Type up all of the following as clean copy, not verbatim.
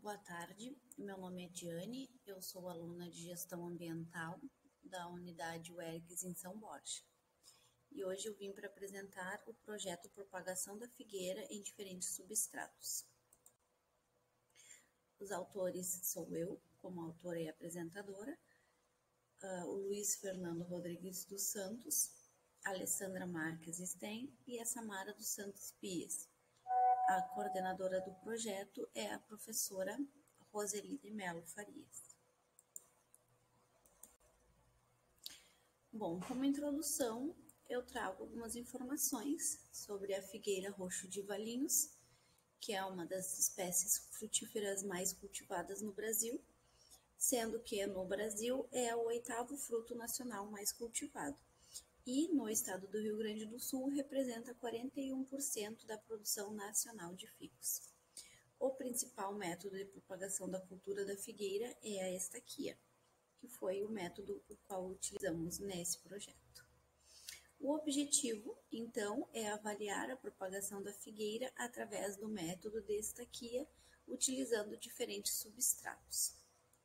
Boa tarde, meu nome é Diane, eu sou aluna de Gestão Ambiental da Unidade UERGS em São Borja. E hoje eu vim para apresentar o projeto Propagação da Figueira em diferentes substratos. Os autores sou eu, como autora e apresentadora, o Luiz Fernando Rodrigues dos Santos, a Alessandra Marques Sten e a Samara dos Santos Pies. A coordenadora do projeto é a professora Roseli de Melo Farias. Bom, como introdução, eu trago algumas informações sobre a figueira roxo de Valinhos, que é uma das espécies frutíferas mais cultivadas no Brasil, sendo que no Brasil é o 8º fruto nacional mais cultivado. E no estado do Rio Grande do Sul representa 41% da produção nacional de figos. O principal método de propagação da cultura da figueira é a estaquia, que foi o método o qual utilizamos nesse projeto. O objetivo, então, é avaliar a propagação da figueira através do método de estaquia, utilizando diferentes substratos.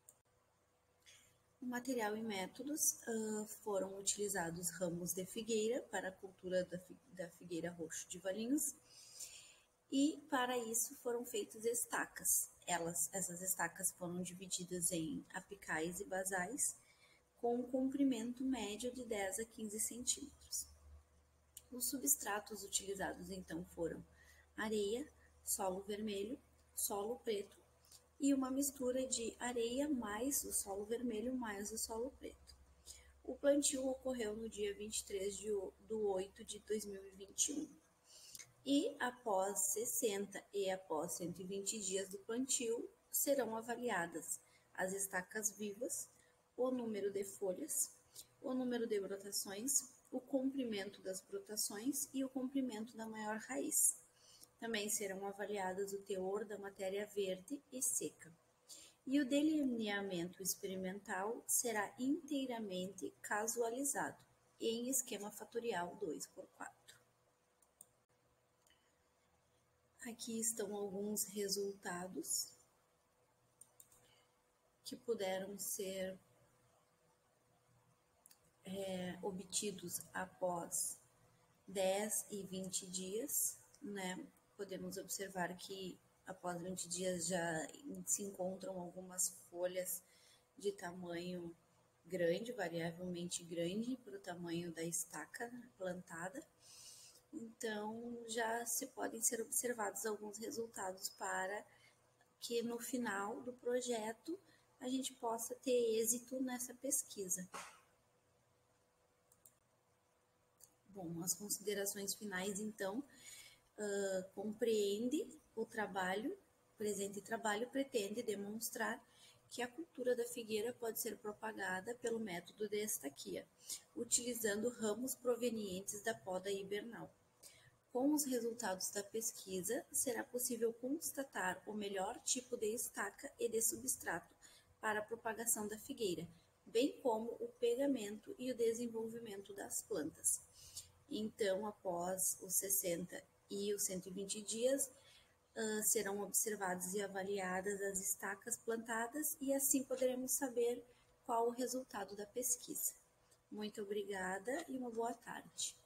No material e métodos foram utilizados ramos de figueira para a cultura da figueira roxo de Valinhos e para isso foram feitas estacas. Essas estacas foram divididas em apicais e basais com um comprimento médio de 10 a 15 centímetros. Os substratos utilizados então foram areia, solo vermelho, solo preto e uma mistura de areia mais o solo vermelho mais o solo preto. O plantio ocorreu no dia 23 de 8 de 2021. E após 60 e após 120 dias do plantio, serão avaliadas as estacas vivas, o número de folhas, o número de brotações, o comprimento das brotações e o comprimento da maior raiz. Também serão avaliadas o teor da matéria verde e seca. E o delineamento experimental será inteiramente casualizado, em esquema fatorial 2×4. Aqui estão alguns resultados que puderam ser obtidos após 10 e 20 dias, né? Podemos observar que após 20 dias já se encontram algumas folhas de tamanho grande, variavelmente grande para o tamanho da estaca plantada. Então, já se podem ser observados alguns resultados para que no final do projeto a gente possa ter êxito nessa pesquisa. Bom, as considerações finais, então, compreende o presente trabalho pretende demonstrar que a cultura da figueira pode ser propagada pelo método de estaquia, utilizando ramos provenientes da poda hibernal. Com os resultados da pesquisa, será possível constatar o melhor tipo de estaca e de substrato para a propagação da figueira, bem como o pegamento e o desenvolvimento das plantas. Então, após os 60 e os 120 dias, serão observadas e avaliadas as estacas plantadas e assim poderemos saber qual o resultado da pesquisa. Muito obrigada e uma boa tarde.